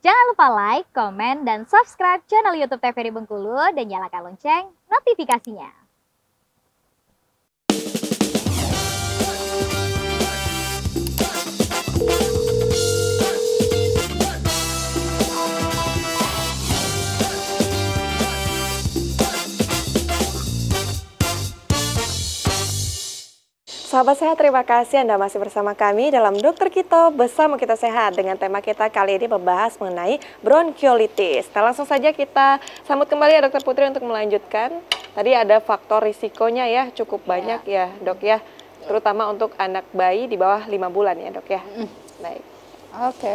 Jangan lupa like, komen, dan subscribe channel YouTube TVRI Bengkulu dan nyalakan lonceng notifikasinya. Sahabat sehat, terima kasih Anda masih bersama kami dalam Dokter Kito Bersama Kita Sehat. Dengan tema kita kali ini membahas mengenai bronkiolitis. Nah, langsung saja kita sambut kembali ya Dokter Putri untuk melanjutkan. Tadi ada faktor risikonya ya, cukup banyak ya Dok ya. Terutama untuk anak bayi di bawah 5 bulan ya Dok ya. Baik. Oke.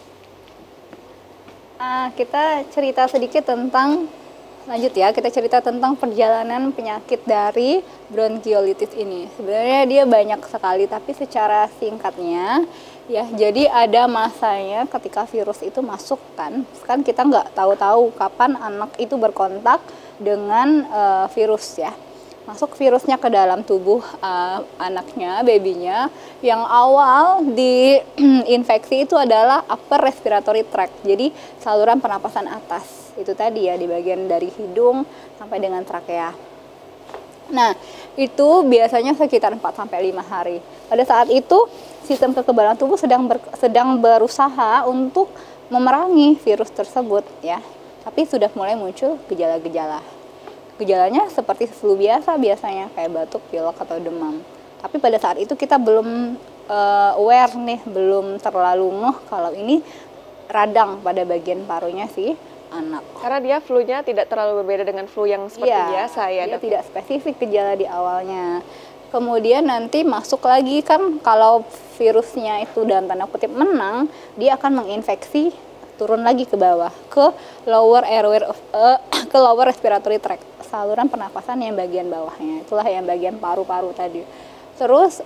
Kita cerita sedikit tentang kita cerita tentang perjalanan penyakit dari bronkiolitis ini. Sebenarnya dia banyak sekali, tapi secara singkatnya ya, jadi ada masanya ketika virus itu masuk kan kita nggak tahu-tahu kapan anak itu berkontak dengan virus ya. Masuk virusnya ke dalam tubuh anaknya, babynya, yang awal diinfeksi itu adalah upper respiratory tract, jadi saluran pernapasan atas. Itu tadi ya, di bagian dari hidung sampai dengan trakea. Nah, itu biasanya sekitar 4-5 hari. Pada saat itu, sistem kekebalan tubuh sedang berusaha untuk memerangi virus tersebut ya. Tapi sudah mulai muncul gejala-gejala. Gejalanya seperti flu biasa biasanya, kayak batuk, pilek, atau demam. Tapi pada saat itu kita belum aware nih, belum terlalu ngeh kalau ini radang pada bagian parunya si anak. Karena dia flu-nya tidak terlalu berbeda dengan flu yang seperti biasa ya Dia Dok? tidak spesifik gejala di awalnya. Kemudian nanti masuk lagi kan, kalau virusnya itu dalam tanda kutip menang, dia akan menginfeksi turun lagi ke bawah, ke lower airway ke lower respiratory tract, saluran pernapasan yang bagian bawahnya, itulah yang bagian paru-paru tadi. Terus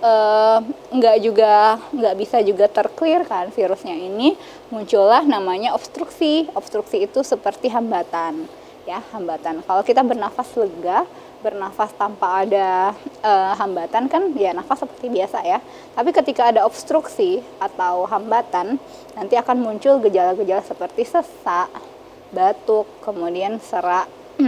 nggak bisa juga terclear kan virusnya ini, muncullah namanya obstruksi. Obstruksi itu seperti hambatan ya, hambatan. Kalau kita bernafas lega, bernafas tanpa ada hambatan kan ya nafas seperti biasa ya. Tapi ketika ada obstruksi atau hambatan, nanti akan muncul gejala-gejala seperti sesak, batuk, kemudian serak.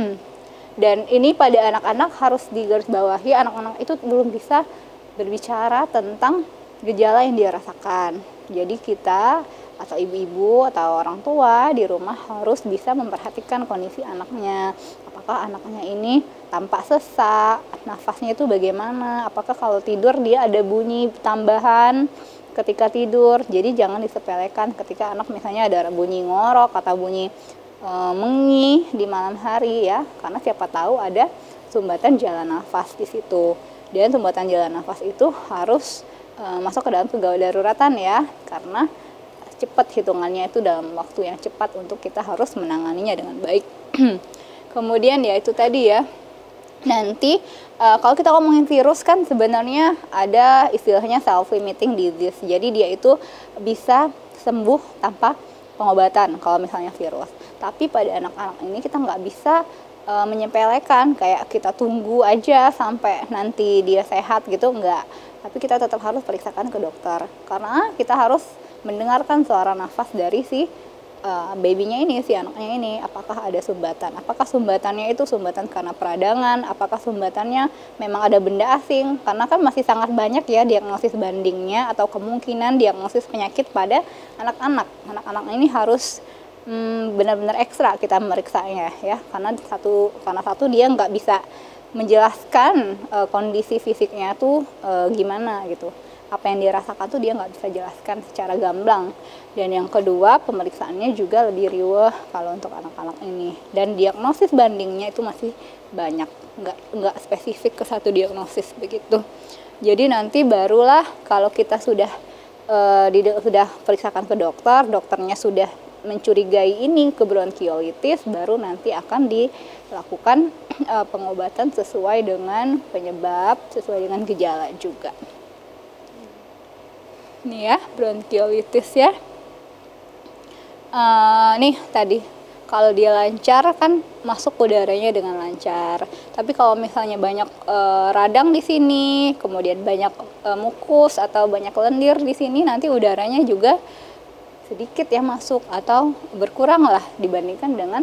Dan ini pada anak-anak harus digarisbawahi, anak-anak itu belum bisa berbicara tentang gejala yang dia rasakan. Jadi kita atau ibu-ibu atau orang tua di rumah harus bisa memperhatikan kondisi anaknya. Apakah anaknya ini tampak sesak, nafasnya itu bagaimana, apakah kalau tidur dia ada bunyi tambahan ketika tidur. Jadi jangan disepelekan ketika anak misalnya ada bunyi ngorok atau bunyi mengih di malam hari ya, karena siapa tahu ada sumbatan jalan nafas di situ. Dan sumbatan jalan nafas itu harus masuk ke dalam pegawai daruratan ya, karena cepat hitungannya itu dalam waktu yang cepat untuk kita harus menanganinya dengan baik. Kemudian ya itu tadi ya, nanti kalau kita ngomongin virus kan sebenarnya ada istilahnya self-limiting disease. Jadi dia itu bisa sembuh tanpa pengobatan kalau misalnya virus. Tapi pada anak-anak ini kita nggak bisa menyepelekan kayak kita tunggu aja sampai nanti dia sehat gitu, enggak. Tapi kita tetap harus periksakan ke dokter, karena kita harus mendengarkan suara nafas dari si babynya ini, si anaknya ini, apakah ada sumbatan, apakah sumbatannya itu sumbatan karena peradangan, apakah sumbatannya memang ada benda asing, karena kan masih sangat banyak ya diagnosis bandingnya atau kemungkinan diagnosis penyakit pada anak-anak. Anak-anak ini harus benar-benar ekstra kita meriksanya ya, karena satu dia nggak bisa menjelaskan kondisi fisiknya tuh gimana gitu, apa yang dia rasakan tuh dia nggak bisa jelaskan secara gamblang. Dan yang kedua, pemeriksaannya juga lebih riweh kalau untuk anak-anak ini, dan diagnosis bandingnya itu masih banyak, nggak spesifik ke satu diagnosis begitu. Jadi nanti barulah kalau kita sudah periksakan ke dokter, dokternya sudah mencurigai ini ke bronkiolitis, baru nanti akan dilakukan pengobatan sesuai dengan penyebab, sesuai dengan gejala juga. Nih ya, bronkiolitis ya. Nih tadi, kalau dia lancar kan masuk udaranya dengan lancar. Tapi kalau misalnya banyak radang di sini, kemudian banyak mukus atau banyak lendir di sini, nanti udaranya juga sedikit ya masuk atau berkurang lah dibandingkan dengan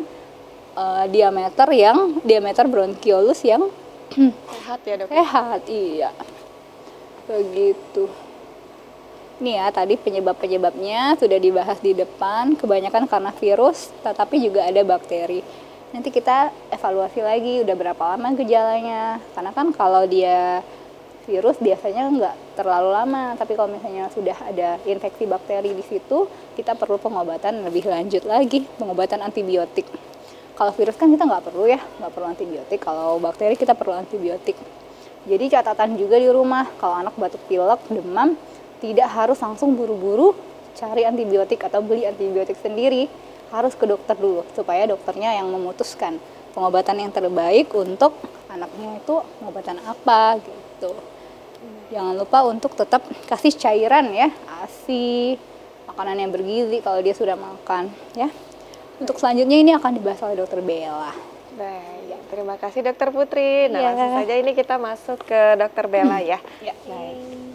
diameter bronkiolus yang Sehat ya dok? sehat. Iya, begitu. Nih ya, tadi penyebab-penyebabnya sudah dibahas di depan, kebanyakan karena virus, tetapi juga ada bakteri. Nanti kita evaluasi lagi udah berapa lama gejalanya, karena kan kalau dia virus biasanya nggak terlalu lama, tapi kalau misalnya sudah ada infeksi bakteri di situ, kita perlu pengobatan lebih lanjut lagi, pengobatan antibiotik. Kalau virus kan kita nggak perlu ya, nggak perlu antibiotik. Kalau bakteri kita perlu antibiotik. Jadi catatan juga di rumah, kalau anak batuk pilek, demam, tidak harus langsung buru-buru cari antibiotik atau beli antibiotik sendiri. Harus ke dokter dulu, supaya dokternya yang memutuskan pengobatan yang terbaik untuk anaknya itu pengobatan apa gitu. Jangan lupa untuk tetap kasih cairan ya, ASI, makanan yang bergizi kalau dia sudah makan ya. Untuk selanjutnya ini akan dibahas oleh Dokter Bella. Baik, terima kasih Dokter Putri. Nah, Iya. langsung saja ini kita masuk ke Dokter Bella ya. Ya. Baik.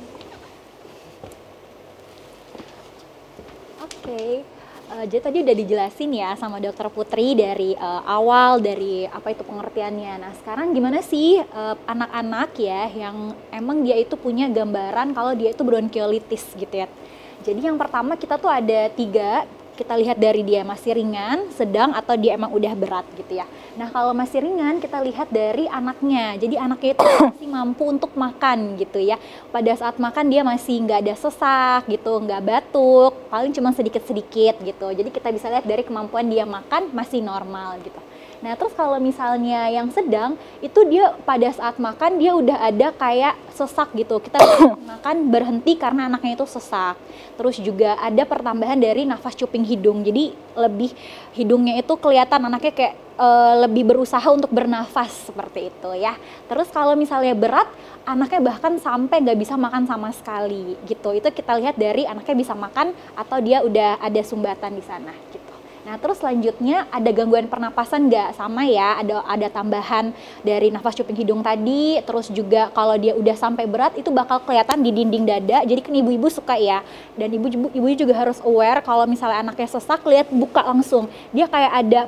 Oke. Jadi tadi udah dijelasin ya sama Dokter Putri dari awal, dari apa itu pengertiannya. Nah sekarang gimana sih anak-anak ya yang emang dia itu punya gambaran kalau dia itu bronkiolitis gitu ya. Jadi yang pertama kita tuh ada 3, kita lihat dari dia masih ringan, sedang, atau dia emang udah berat gitu ya. Nah kalau masih ringan kita lihat dari anaknya. Jadi anaknya itu masih mampu untuk makan gitu ya. Pada saat makan dia masih nggak ada sesak gitu, nggak batuk, paling cuma sedikit-sedikit gitu. Jadi kita bisa lihat dari kemampuan dia makan masih normal gitu. Nah terus kalau misalnya yang sedang, itu dia pada saat makan dia udah ada kayak sesak gitu. Kita makan berhenti karena anaknya itu sesak. Terus juga ada pertambahan dari nafas cuping hidung. Jadi lebih hidungnya itu kelihatan anaknya kayak lebih berusaha untuk bernafas seperti itu ya. Terus kalau misalnya berat, anaknya bahkan sampai nggak bisa makan sama sekali gitu. Itu kita lihat dari anaknya bisa makan atau dia udah ada sumbatan di sana gitu. Nah terus selanjutnya ada gangguan pernapasan nggak? Sama ya, ada tambahan dari nafas cuping hidung tadi. Terus juga kalau dia udah sampai berat itu bakal kelihatan di dinding dada. Jadi kan ibu-ibu suka ya, dan ibu juga harus aware kalau misalnya anaknya sesak, lihat buka langsung. Dia kayak ada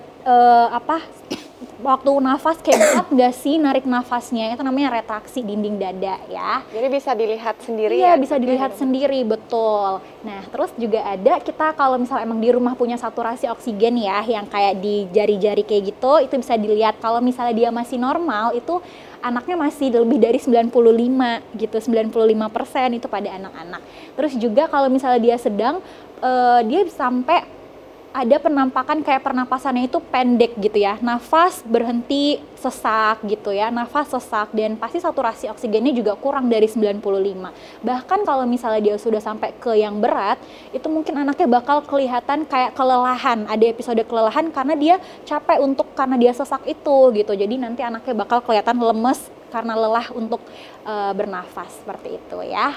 waktu nafas kayak berat nggak sih narik nafasnya, itu namanya retraksi dinding dada ya. Jadi bisa dilihat sendiri Iya, ya? bisa dilihat sendiri, betul. Nah, terus juga ada kita kalau misalnya emang di rumah punya saturasi oksigen ya, yang kayak di jari-jari kayak gitu, itu bisa dilihat kalau misalnya dia masih normal, itu anaknya masih lebih dari 95 gitu, 95% itu pada anak-anak. Terus juga kalau misalnya dia sedang, dia sampai ada penampakan kayak pernapasannya itu pendek gitu ya, nafas berhenti sesak gitu ya, nafas sesak, dan pasti saturasi oksigennya juga kurang dari 95. Bahkan kalau misalnya dia sudah sampai ke yang berat, itu mungkin anaknya bakal kelihatan kayak kelelahan, ada episode kelelahan karena dia capek karena dia sesak itu gitu. Jadi nanti anaknya bakal kelihatan lemes karena lelah untuk bernafas seperti itu ya.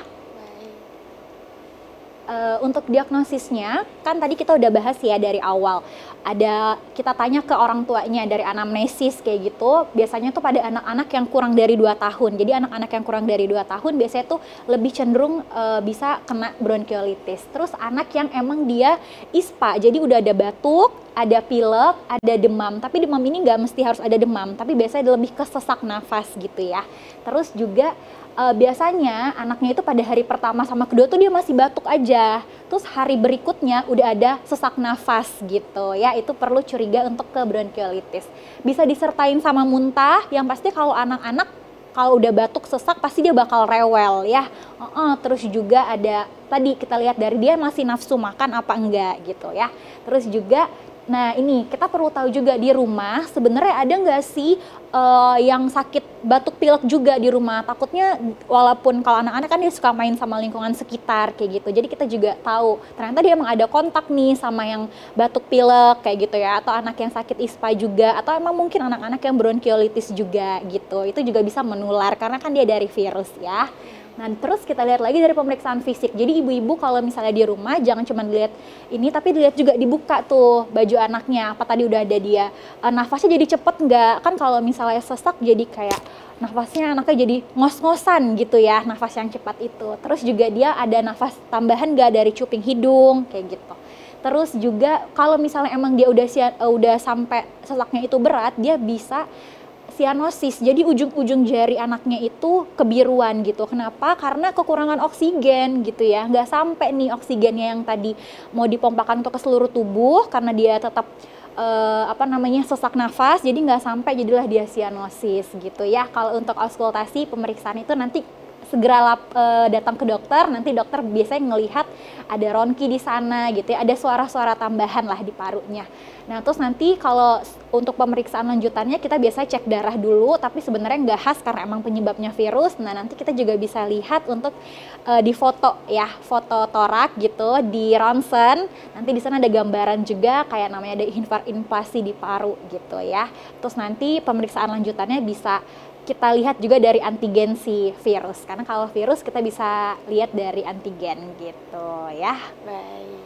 Untuk diagnosisnya, kan tadi kita udah bahas ya dari awal. Kita tanya ke orang tuanya dari anamnesis kayak gitu. Biasanya tuh pada anak-anak yang kurang dari 2 tahun. Jadi anak-anak yang kurang dari 2 tahun biasanya tuh lebih cenderung bisa kena bronkiolitis. Terus anak yang emang dia ISPA, jadi udah ada batuk, ada pilek, ada demam. Tapi demam ini nggak mesti harus ada demam, tapi biasanya lebih ke sesak nafas gitu ya. Terus juga biasanya anaknya itu pada hari pertama sama kedua tuh dia masih batuk aja, terus hari berikutnya udah ada sesak nafas gitu ya, itu perlu curiga untuk ke bronkiolitis. Bisa disertain sama muntah, yang pasti kalau anak-anak kalau udah batuk sesak pasti dia bakal rewel ya. Terus juga ada tadi kita lihat dari dia masih nafsu makan apa enggak gitu ya. Terus juga nah ini kita perlu tahu juga di rumah sebenarnya ada nggak sih yang sakit batuk pilek juga di rumah. Takutnya walaupun kalau anak-anak kan dia suka main sama lingkungan sekitar kayak gitu, jadi kita juga tahu ternyata dia emang ada kontak nih sama yang batuk pilek kayak gitu ya, atau anak yang sakit ISPA juga, atau emang mungkin anak-anak yang bronkiolitis juga gitu. Itu juga bisa menular karena kan dia dari virus ya. Nah terus kita lihat lagi dari pemeriksaan fisik. Jadi ibu-ibu kalau misalnya di rumah jangan cuma dilihat ini, tapi dilihat juga dibuka tuh baju anaknya, apa tadi udah ada dia, nafasnya jadi cepet nggak? Kan kalau misalnya sesak jadi kayak nafasnya anaknya jadi ngos-ngosan gitu ya, nafas yang cepat itu. Terus juga dia ada nafas tambahan nggak dari cuping hidung kayak gitu. Terus juga kalau misalnya emang dia udah sampai sesaknya itu berat, dia bisa sianosis. Jadi ujung-ujung jari anaknya itu kebiruan gitu. Kenapa? Karena kekurangan oksigen gitu ya. Nggak sampai nih oksigennya yang tadi mau dipompakan untuk ke seluruh tubuh karena dia tetap sesak nafas, jadi nggak sampai, jadilah dia sianosis gitu ya. Kalau untuk auskultasi pemeriksaan itu nanti segera datang ke dokter, nanti dokter biasanya ngelihat ada ronki di sana gitu ya, ada suara-suara tambahan lah di parunya. Nah terus nanti kalau untuk pemeriksaan lanjutannya kita biasanya cek darah dulu, tapi sebenarnya nggak khas karena emang penyebabnya virus. Nah nanti kita juga bisa lihat untuk di foto ya, foto torak gitu, di ronsen, nanti di sana ada gambaran juga kayak namanya ada invasi di paru gitu ya. Terus nanti pemeriksaan lanjutannya bisa kita lihat juga dari antigen si virus, karena kalau virus kita bisa lihat dari antigen gitu ya. Baik.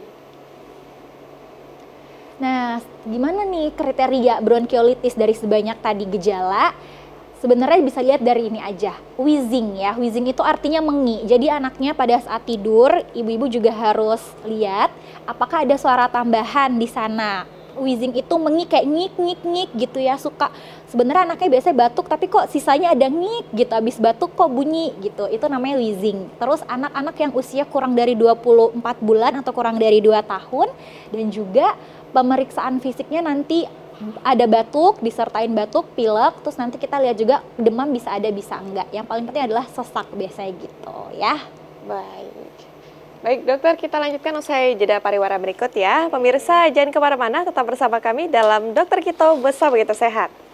Nah, gimana nih kriteria bronkiolitis dari sebanyak tadi gejala? Sebenarnya bisa lihat dari ini aja, wheezing ya. Wheezing itu artinya mengi. Jadi anaknya pada saat tidur, ibu-ibu juga harus lihat apakah ada suara tambahan di sana. Wheezing itu mengi kayak ngik gitu ya, suka sebenarnya anaknya biasanya batuk tapi kok sisanya ada ngik gitu, habis batuk kok bunyi gitu, itu namanya wheezing. Terus anak-anak yang usia kurang dari 24 bulan atau kurang dari 2 tahun, dan juga pemeriksaan fisiknya nanti ada batuk, disertain batuk, pilek, terus nanti kita lihat juga demam bisa ada bisa enggak. Yang paling penting adalah sesak biasanya gitu ya. Baik. Baik dokter, kita lanjutkan usai jeda pariwara berikut ya. Pemirsa jangan kemana-mana, tetap bersama kami dalam Dokter Kito Bersama Kita Sehat.